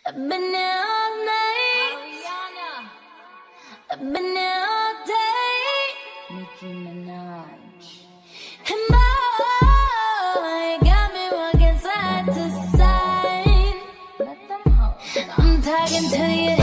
I've been here all night. I've been here all day. Nicki Minaj. And boy, you got me walking side to side. I'm talking to you.